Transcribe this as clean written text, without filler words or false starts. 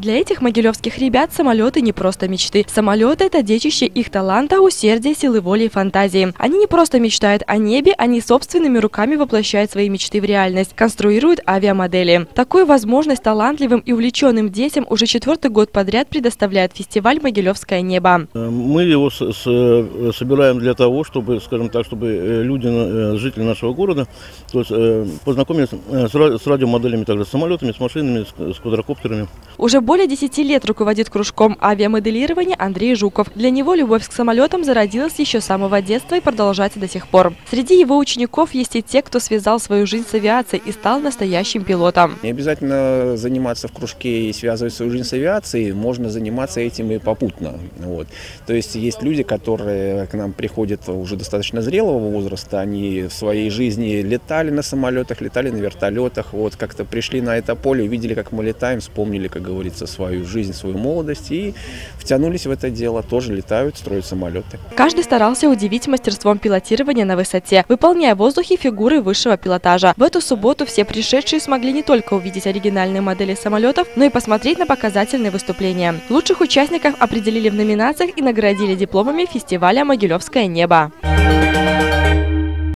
Для этих могилевских ребят самолеты не просто мечты. Самолеты – это детище их таланта, усердия, силы воли и фантазии. Они не просто мечтают о небе, они собственными руками воплощают свои мечты в реальность, конструируют авиамодели. Такую возможность талантливым и увлеченным детям уже 4-й год подряд предоставляет фестиваль «Могилевское небо». Мы его собираем для того, чтобы, скажем так, чтобы люди, жители нашего города, то есть, познакомились с радиомоделями, также с самолетами, с машинами, с квадрокоптерами. Уже более 10 лет руководит кружком авиамоделирования Андрей Жуков. Для него любовь к самолетам зародилась еще с самого детства и продолжается до сих пор. Среди его учеников есть и те, кто связал свою жизнь с авиацией и стал настоящим пилотом. Не обязательно заниматься в кружке и связывать свою жизнь с авиацией, можно заниматься этим и попутно. Вот. То есть есть люди, которые к нам приходят уже достаточно зрелого возраста, они в своей жизни летали на самолетах, летали на вертолетах, вот как-то пришли на это поле, увидели, как мы летаем, вспомнили, как говорится, свою жизнь, свою молодость и втянулись в это дело, тоже летают, строят самолеты. Каждый старался удивить мастерством пилотирования на высоте, выполняя в воздухе фигуры высшего пилотажа. В эту субботу все пришедшие смогли не только увидеть оригинальные модели самолетов, но и посмотреть на показательные выступления. Лучших участников определили в номинациях и наградили дипломами фестиваля «Могилевское небо».